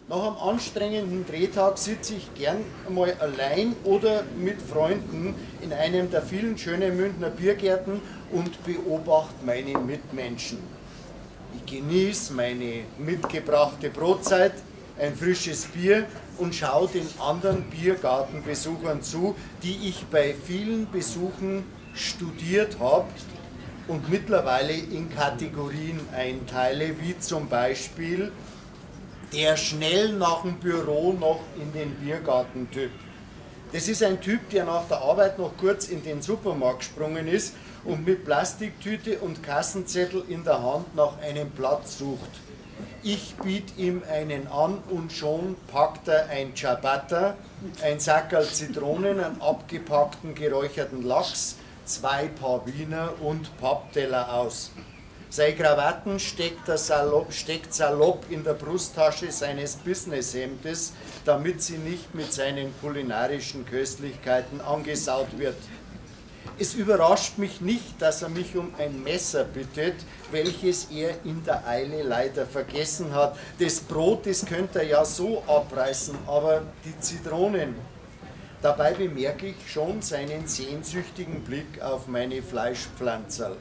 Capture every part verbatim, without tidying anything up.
Nach einem anstrengenden Drehtag sitze ich gern einmal allein oder mit Freunden in einem der vielen schönen Münchner Biergärten und beobachte meine Mitmenschen. Ich genieße meine mitgebrachte Brotzeit, ein frisches Bier und schaue den anderen Biergartenbesuchern zu, die ich bei vielen Besuchen studiert habe und mittlerweile in Kategorien einteile, wie zum Beispiel der schnell nach dem Büro noch in den Biergarten-Typ. Das ist ein Typ, der nach der Arbeit noch kurz in den Supermarkt gesprungen ist und mit Plastiktüte und Kassenzettel in der Hand nach einem Platz sucht. Ich biete ihm einen an und schon packt er ein Ciabatta, ein Sackerl Zitronen, einen abgepackten geräucherten Lachs, zwei Paar Wiener und Pappteller aus. Seine Krawatten steckt, er salopp, steckt salopp in der Brusttasche seines Businesshemdes, damit sie nicht mit seinen kulinarischen Köstlichkeiten angesaut wird. Es überrascht mich nicht, dass er mich um ein Messer bittet, welches er in der Eile leider vergessen hat. Das Brot, das könnte er ja so abreißen, aber die Zitronen. Dabei bemerke ich schon seinen sehnsüchtigen Blick auf meine Fleischpflanzerl.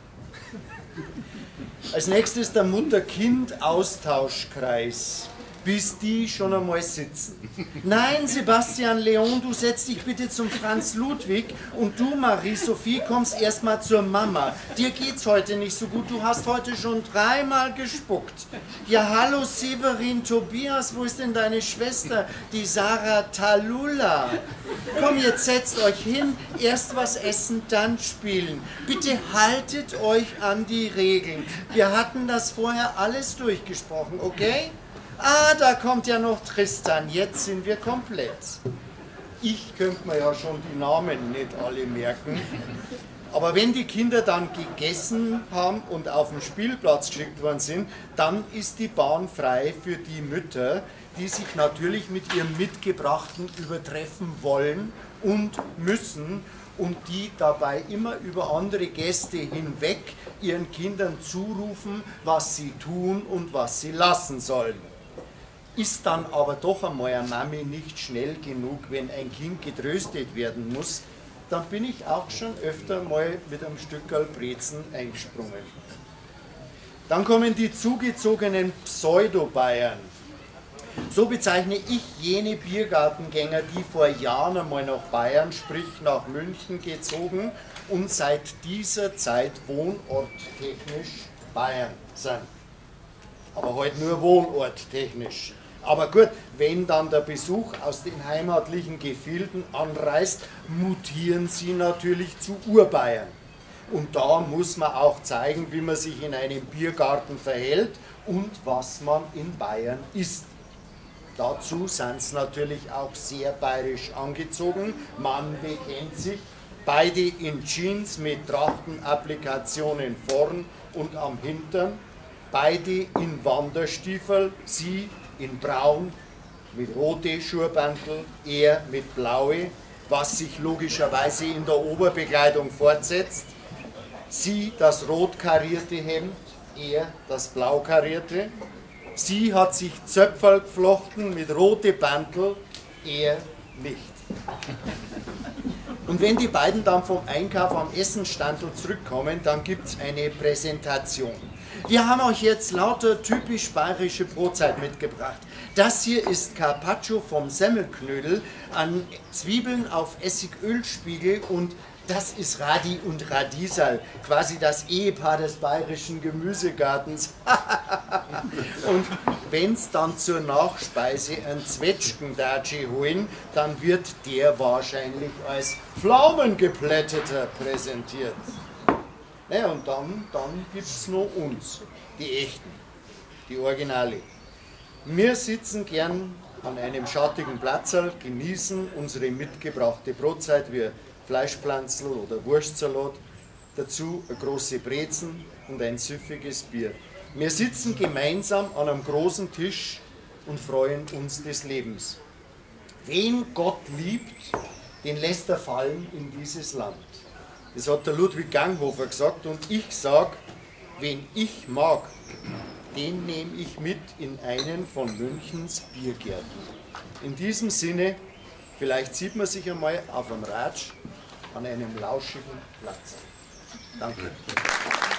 Als nächstes der Mutter-Kind-Austauschkreis, bis die schon einmal sitzen. Nein, Sebastian Leon, du setzt dich bitte zum Franz Ludwig und du, Marie-Sophie, kommst erstmal zur Mama. Dir geht's heute nicht so gut, du hast heute schon dreimal gespuckt. Ja, hallo Severin Tobias, wo ist denn deine Schwester, die Sarah Talula? Komm, jetzt setzt euch hin, erst was essen, dann spielen. Bitte haltet euch an die Regeln. Wir hatten das vorher alles durchgesprochen, okay? Ah, da kommt ja noch Tristan, jetzt sind wir komplett. Ich könnte mir ja schon die Namen nicht alle merken. Aber wenn die Kinder dann gegessen haben und auf den Spielplatz geschickt worden sind, dann ist die Bahn frei für die Mütter, die sich natürlich mit ihrem Mitgebrachten übertreffen wollen und müssen und die dabei immer über andere Gäste hinweg ihren Kindern zurufen, was sie tun und was sie lassen sollen. Ist dann aber doch einmal eine Mami nicht schnell genug, wenn ein Kind getröstet werden muss, dann bin ich auch schon öfter mal mit einem Stückerl Brezen eingesprungen. Dann kommen die zugezogenen Pseudo-Bayern. So bezeichne ich jene Biergartengänger, die vor Jahren einmal nach Bayern, sprich nach München gezogen und seit dieser Zeit wohnorttechnisch Bayern sind. Aber halt nur wohnorttechnisch. Aber gut, wenn dann der Besuch aus den heimatlichen Gefilden anreist, mutieren sie natürlich zu Urbayern. Und da muss man auch zeigen, wie man sich in einem Biergarten verhält und was man in Bayern isst. Dazu sind sie natürlich auch sehr bayerisch angezogen. Man bekennt sich, beide in Jeans mit Trachtenapplikationen vorn und am Hintern, beide in Wanderstiefel, sie in braun, mit rote Schuhbandel, er mit blaue, was sich logischerweise in der Oberbekleidung fortsetzt. Sie das rot karierte Hemd, er das blau karierte. Sie hat sich Zöpferl geflochten mit rote Bandel, er nicht. Und wenn die beiden dann vom Einkauf am Essenstandl zurückkommen, dann gibt es eine Präsentation. Wir haben euch jetzt lauter typisch bayerische Brotzeit mitgebracht. Das hier ist Carpaccio vom Semmelknödel an Zwiebeln auf Essigölspiegel und das ist Radi und Radisal, quasi das Ehepaar des bayerischen Gemüsegartens. Und wenn es dann zur Nachspeise einen Zwetschgendatschi holen, dann wird der wahrscheinlich als Pflaumengeplätteter präsentiert. Ja, und dann, dann gibt es noch uns, die Echten, die Originale. Wir sitzen gern an einem schattigen Platzl, genießen unsere mitgebrachte Brotzeit wie Fleischpflanzl oder Wurstsalat, dazu eine große Brezen und ein süffiges Bier. Wir sitzen gemeinsam an einem großen Tisch und freuen uns des Lebens. Wen Gott liebt, den lässt er fallen in dieses Land. Das hat der Ludwig Ganghofer gesagt und ich sage, wen ich mag, den nehme ich mit in einen von Münchens Biergärten. In diesem Sinne, vielleicht sieht man sich einmal auf einem Ratsch an einem lauschigen Platz. Danke.